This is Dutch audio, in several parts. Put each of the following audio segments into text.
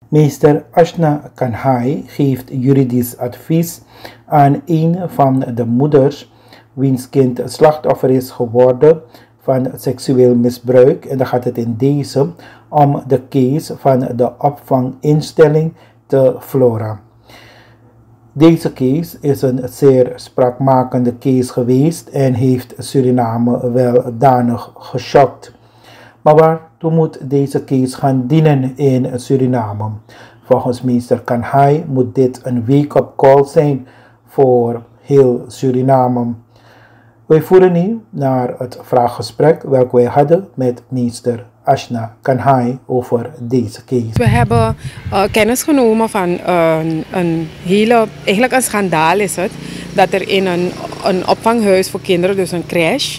Meester Ashna Kanhai geeft juridisch advies aan een van de moeders wiens kind slachtoffer is geworden van seksueel misbruik. En dan gaat het in deze om de case van de opvanginstelling te Flora. Deze case is een zeer spraakmakende case geweest en heeft Suriname wel danig geschokt. Maar waartoe moet deze case gaan dienen in Suriname? Volgens meester Kanhai moet dit een wake-up call zijn voor heel Suriname. Wij voeren nu naar het vraaggesprek welk wij hadden met meester Ashna Kanhai over deze case. We hebben kennis genomen van een hele, eigenlijk een schandaal is het, dat er in een opvanghuis voor kinderen, dus een crash,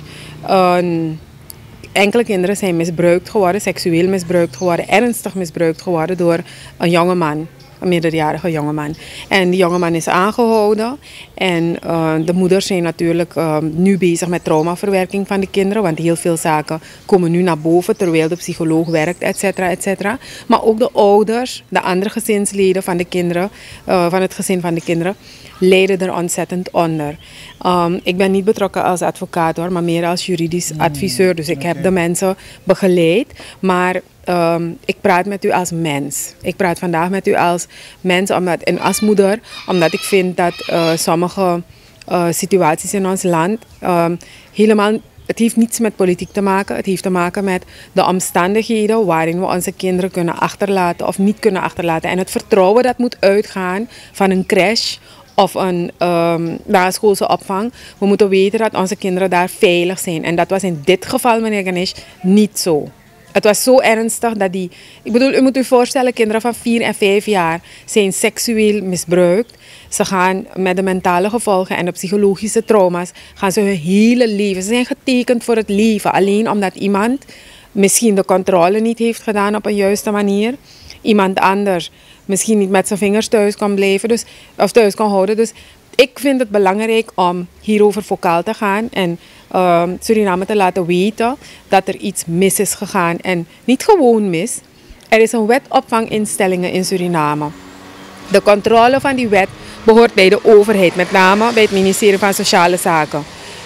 enkele kinderen zijn misbruikt geworden, seksueel misbruikt geworden, ernstig misbruikt geworden door een jongeman. Een minderjarige jongeman. En die jongeman is aangehouden. En de moeders zijn natuurlijk nu bezig met traumaverwerking van de kinderen. Want heel veel zaken komen nu naar boven terwijl de psycholoog werkt, et cetera, et cetera. Maar ook de ouders, de andere gezinsleden van de kinderen, van het gezin van de kinderen, lijden er ontzettend onder. Ik ben niet betrokken als advocaat hoor, maar meer als juridisch adviseur. Dus ik heb de mensen begeleid. Maar ik praat met u als mens. Ik praat vandaag met u als mens en als moeder, omdat ik vind dat sommige situaties in ons land helemaal. Het heeft niets met politiek te maken. Het heeft te maken met de omstandigheden waarin we onze kinderen kunnen achterlaten of niet kunnen achterlaten. En het vertrouwen dat moet uitgaan van een crash of een naschoolse opvang. We moeten weten dat onze kinderen daar veilig zijn. En dat was in dit geval, meneer Ganesh, niet zo. Het was zo ernstig dat u moet u voorstellen, kinderen van 4 en 5 jaar zijn seksueel misbruikt. Ze gaan met de mentale gevolgen en de psychologische trauma's, gaan ze hun hele leven. Ze zijn getekend voor het leven, alleen omdat iemand misschien de controle niet heeft gedaan op een juiste manier. Iemand anders misschien niet met zijn vingers thuis kan blijven, of thuis kan houden. Dus ik vind het belangrijk om hierover vocaal te gaan en Suriname te laten weten dat er iets mis is gegaan. En niet gewoon mis. Er is een wet opvanginstellingen in Suriname. De controle van die wet behoort bij de overheid, met name bij het ministerie van Sociale Zaken.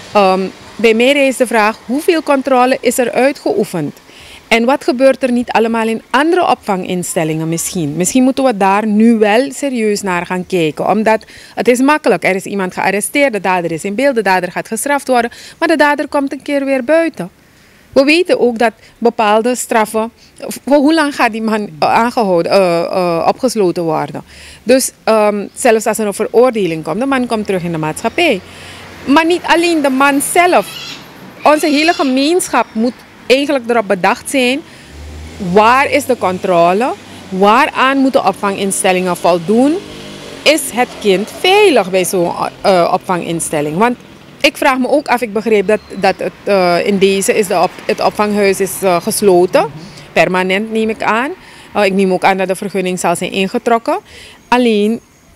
Bij mij rijst de vraag, hoeveel controle is er uitgeoefend? En wat gebeurt er niet allemaal in andere opvanginstellingen misschien? Misschien moeten we daar nu wel serieus naar gaan kijken. Omdat het is makkelijk. Er is iemand gearresteerd, de dader is in beeld, de dader gaat gestraft worden. Maar de dader komt een keer weer buiten. We weten ook dat bepaalde straffen, voor hoe lang gaat die man aangehouden, opgesloten worden. Dus zelfs als er een veroordeling komt, de man komt terug in de maatschappij. Maar niet alleen de man zelf. Onze hele gemeenschap moet eigenlijk erop bedacht zijn, waar is de controle, waaraan moeten opvanginstellingen voldoen, is het kind veilig bij zo'n opvanginstelling. Want ik vraag me ook af, ik begreep dat in deze is het opvanghuis is gesloten, permanent neem ik aan. Ik neem ook aan dat de vergunning zal zijn ingetrokken. Alleen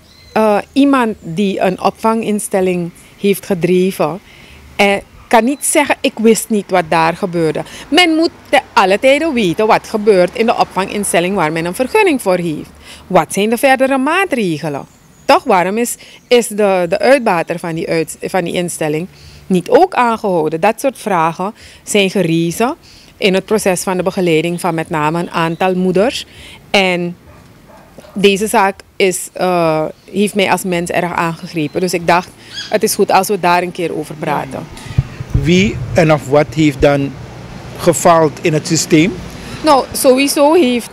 iemand die een opvanginstelling heeft gedreven, kan niet zeggen, ik wist niet wat daar gebeurde. Men moet te alle tijden weten wat gebeurt in de opvanginstelling waar men een vergunning voor heeft. Wat zijn de verdere maatregelen? Toch, waarom is de uitbater van die instelling niet ook aangehouden? Dat soort vragen zijn gerezen in het proces van de begeleiding van met name een aantal moeders. En deze zaak heeft mij als mens erg aangegrepen. Dus ik dacht, het is goed als we daar een keer over praten. Wie en of wat heeft dan gefaald in het systeem? Nou, sowieso heeft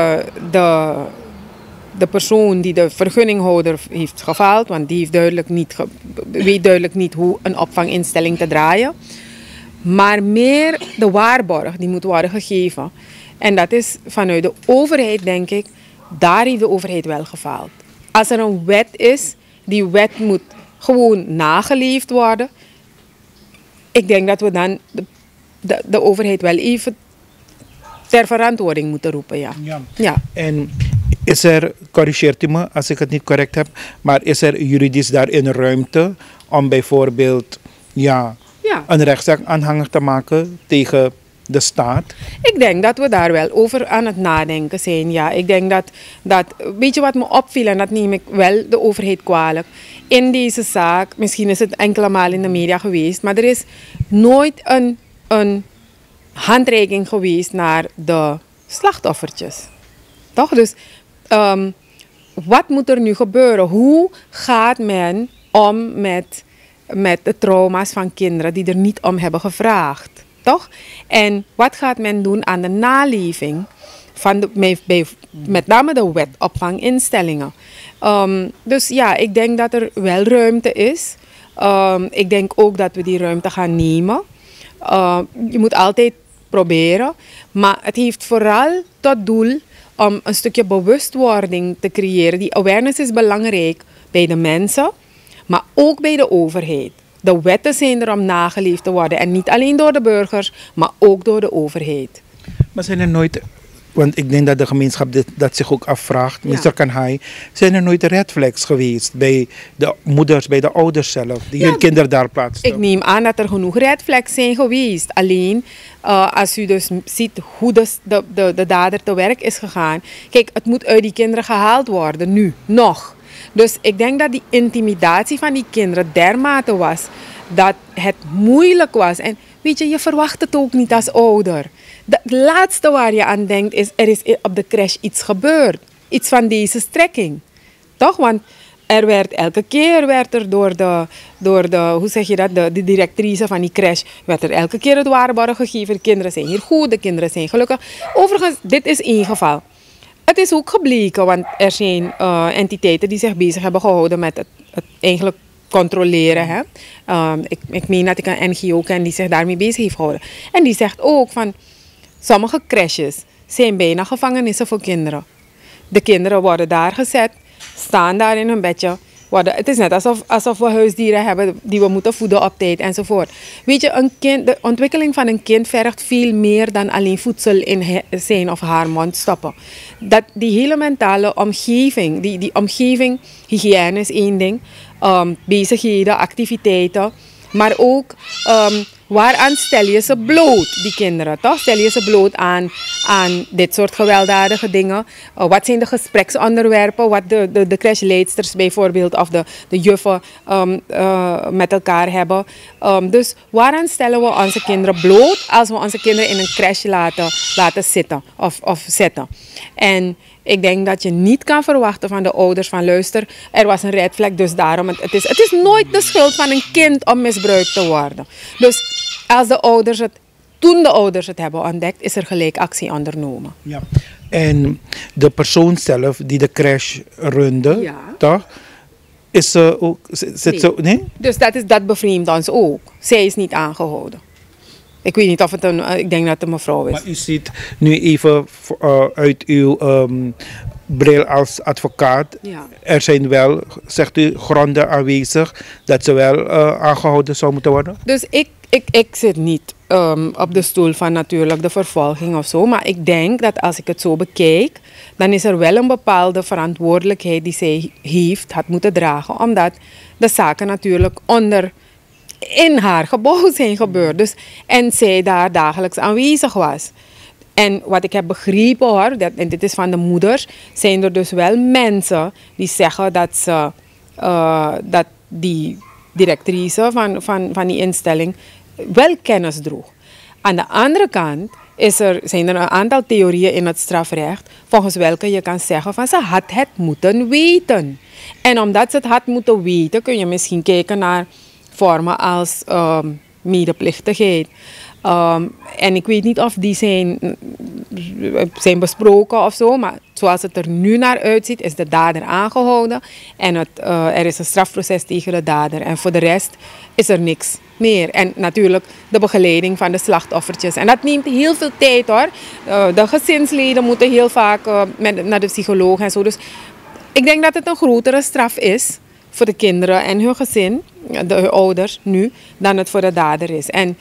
de persoon die de vergunninghouder heeft gefaald, want die heeft weet duidelijk niet hoe een opvanginstelling te draaien. Maar meer de waarborg die moet worden gegeven. En dat is vanuit de overheid, denk ik, daar heeft de overheid wel gefaald. Als er een wet is, die wet moet gewoon nageleefd worden. Ik denk dat we dan de overheid wel even ter verantwoording moeten roepen, ja. Ja. En is er, corrigeert u me als ik het niet correct heb, maar is er juridisch daarin ruimte om bijvoorbeeld een rechtszaak aanhangig te maken tegen de staat? Ik denk dat we daar wel over aan het nadenken zijn. Ja, ik denk dat weet je wat me opviel, en dat neem ik wel de overheid kwalijk. In deze zaak, misschien is het enkele maal in de media geweest, maar er is nooit een handreiking geweest naar de slachtoffertjes. Toch? Dus wat moet er nu gebeuren? Hoe gaat men om met de trauma's van kinderen die er niet om hebben gevraagd? Toch? En wat gaat men doen aan de naleving van met name de wet opvanginstellingen? Dus ja, ik denk dat er wel ruimte is. Ik denk ook dat we die ruimte gaan nemen. Je moet altijd proberen, maar het heeft vooral tot doel om een stukje bewustwording te creëren. Die awareness is belangrijk bij de mensen, maar ook bij de overheid. De wetten zijn er om nageleefd te worden. En niet alleen door de burgers, maar ook door de overheid. Maar zijn er nooit, want ik denk dat de gemeenschap dat zich ook afvraagt, minister Kanhai, zijn er nooit red flags geweest bij de moeders, bij de ouders zelf, die hun kinderen daar plaatsen? Ik neem aan dat er genoeg red flags zijn geweest. Alleen, als u dus ziet hoe de dader te werk is gegaan. Kijk, het moet uit die kinderen gehaald worden, nu, nog. Dus ik denk dat die intimidatie van die kinderen dermate was dat het moeilijk was. En weet je, je verwacht het ook niet als ouder. Het laatste waar je aan denkt is, er is op de crash iets gebeurd. Iets van deze strekking. Toch? Want elke keer werd er door de hoe zeg je dat, de directrice van die crash, werd er elke keer het waarborgen gegeven. De kinderen zijn hier goed, de kinderen zijn gelukkig. Overigens, dit is één geval. Het is ook gebleken, want er zijn entiteiten die zich bezig hebben gehouden met het eigenlijk controleren. Hè? Ik meen dat ik een NGO ken die zich daarmee bezig heeft gehouden. En die zegt ook van, sommige crashes zijn bijna gevangenissen voor kinderen. De kinderen worden daar gezet, staan daar in hun bedje. Het is net alsof we huisdieren hebben die we moeten voeden op tijd enzovoort. Weet je, de ontwikkeling van een kind vergt veel meer dan alleen voedsel in zijn of haar mond stoppen. Die hele mentale omgeving, die omgeving, hygiëne is één ding, bezigheden, activiteiten, maar ook waaraan stel je ze bloot, die kinderen, toch? Stel je ze bloot aan dit soort gewelddadige dingen? Wat zijn de gespreksonderwerpen, wat de crashleidsters bijvoorbeeld of de juffen met elkaar hebben? Dus waaraan stellen we onze kinderen bloot als we onze kinderen in een crash laten zitten of zetten? En ik denk dat je niet kan verwachten van de ouders van luister, er was een red flag, dus daarom. Het is nooit de schuld van een kind om misbruikt te worden. Dus als toen de ouders het hebben ontdekt, is er gelijk actie ondernomen. Ja. En de persoon zelf die de crash runde, toch? Is ze ook, nee? Dus dat bevreemdt ons ook. Zij is niet aangehouden. Ik weet niet of het ik denk dat het een mevrouw is. Maar u ziet nu even uit uw bril als advocaat. Ja. Er zijn wel, zegt u, gronden aanwezig dat ze wel aangehouden zou moeten worden? Dus ik zit niet op de stoel van natuurlijk de vervolging of zo. Maar ik denk dat als ik het zo bekijk, dan is er wel een bepaalde verantwoordelijkheid die zij had moeten dragen. Omdat de zaken natuurlijk in haar gebouw zijn gebeurd. Dus, en zij daar dagelijks aanwezig was. En wat ik heb begrepen hoor, en dit is van de moeders, zijn er dus wel mensen die zeggen dat die directrice van die instelling wel kennis droeg. Aan de andere kant zijn er een aantal theorieën in het strafrecht volgens welke je kan zeggen van ze had het moeten weten. En omdat ze het had moeten weten, kun je misschien kijken naar vormen als medeplichtigheid. En ik weet niet of die zijn besproken of zo, maar zoals het er nu naar uitziet, is de dader aangehouden en er is een strafproces tegen de dader. En voor de rest is er niks meer. En natuurlijk de begeleiding van de slachtoffertjes. En dat neemt heel veel tijd hoor. De gezinsleden moeten heel vaak naar de psycholoog en zo. Dus ik denk dat het een grotere straf is voor de kinderen en hun gezin, de ouders nu, dan het voor de dader is. En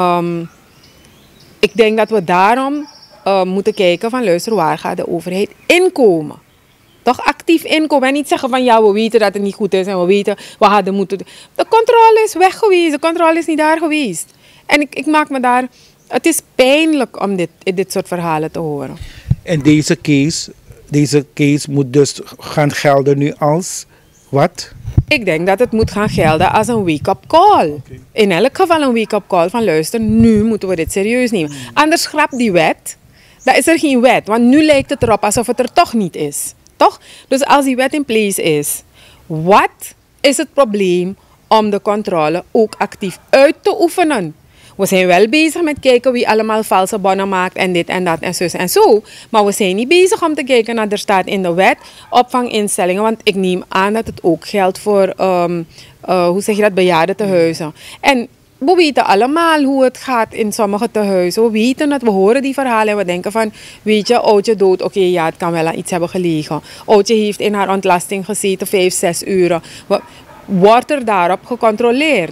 ik denk dat we daarom moeten kijken van luister, waar gaat de overheid inkomen? Toch actief inkomen en niet zeggen van ja, we weten dat het niet goed is en we weten, we hadden moeten. De controle is weg geweest, de controle is niet daar geweest. En ik maak me daar Het is pijnlijk om dit soort verhalen te horen. En deze case moet dus gaan gelden nu als wat? Ik denk dat het moet gaan gelden als een wake-up call. Okay. In elk geval een wake-up call van luister, nu moeten we dit serieus nemen. Anders schrapt die wet. Dan is er geen wet, want nu lijkt het erop alsof het er toch niet is. Toch? Dus als die wet in place is, wat is het probleem om de controle ook actief uit te oefenen? We zijn wel bezig met kijken wie allemaal valse bonnen maakt en dit en dat en zus en zo. Maar we zijn niet bezig om te kijken naar er staat in de wet opvanginstellingen. Want ik neem aan dat het ook geldt voor, hoe zeg je dat, bejaardentehuizen. En we weten allemaal hoe het gaat in sommige tehuizen. We weten het, we horen die verhalen en we denken van, weet je, oudje dood, oké, ja, het kan wel aan iets hebben gelegen. Oudje heeft in haar ontlasting gezeten 5, 6 uren. Wordt er daarop gecontroleerd?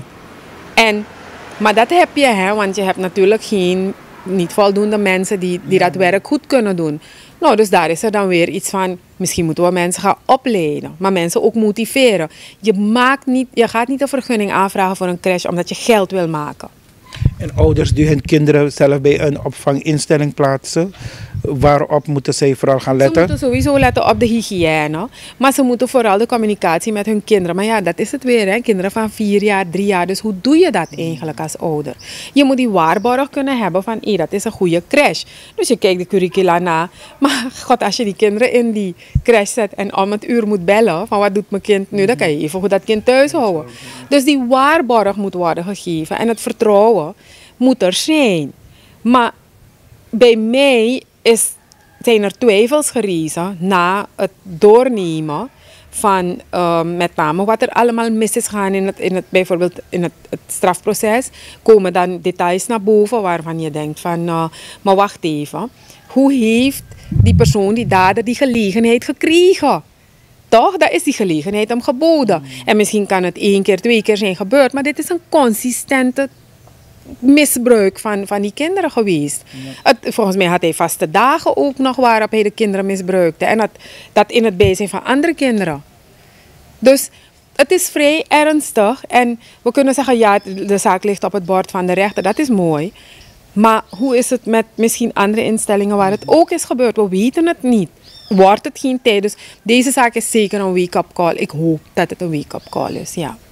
Maar dat heb je, hè, want je hebt natuurlijk niet voldoende mensen die dat werk goed kunnen doen. Nou, dus daar is er dan weer iets van, misschien moeten we mensen gaan opleiden, maar mensen ook motiveren. Je gaat niet een vergunning aanvragen voor een crash omdat je geld wil maken. En ouders die hun kinderen zelf bij een opvanginstelling plaatsen, waarop moeten zij vooral gaan letten? Ze moeten sowieso letten op de hygiëne, maar ze moeten vooral de communicatie met hun kinderen. Maar ja, dat is het weer, hè? Kinderen van 4 jaar, 3 jaar, dus hoe doe je dat eigenlijk als ouder? Je moet die waarborg kunnen hebben van, dat is een goede crash. Dus je kijkt de curricula na, maar god, als je die kinderen in die crash zet en om het uur moet bellen, van wat doet mijn kind nu, dan kan je even goed dat kind thuis houden. Dus die waarborg moet worden gegeven en het vertrouwen moet er zijn. Maar bij mij zijn er twijfels gerezen na het doornemen van met name wat er allemaal mis is gegaan bijvoorbeeld in het strafproces. Komen dan details naar boven waarvan je denkt van, maar wacht even. Hoe heeft die persoon, die dader, die gelegenheid gekregen? Toch? Dat is die gelegenheid hem geboden. En misschien kan het 1 keer, 2 keer zijn gebeurd, maar dit is een consistente misbruik van die kinderen geweest. Ja. Volgens mij had hij vaste dagen ook nog waarop hij de kinderen misbruikte. En dat in het bijzijn van andere kinderen. Dus het is vrij ernstig. En we kunnen zeggen, ja, de zaak ligt op het bord van de rechter. Dat is mooi. Maar hoe is het met misschien andere instellingen waar het ook is gebeurd? We weten het niet. Wordt het geen tijd? Dus deze zaak is zeker een wake-up call. Ik hoop dat het een wake-up call is, ja.